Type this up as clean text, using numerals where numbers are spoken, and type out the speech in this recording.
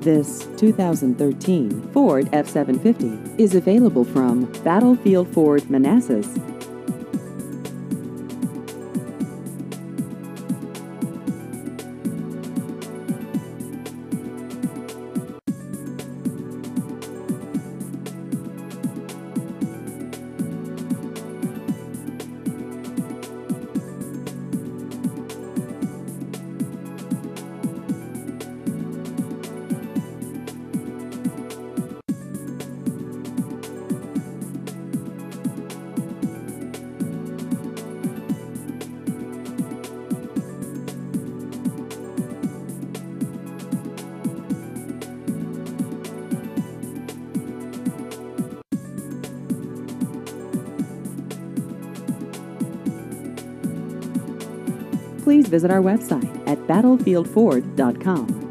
This 2013 Ford F-750 is available from Battlefield Ford Manassas. Please visit our website at battlefieldford.com.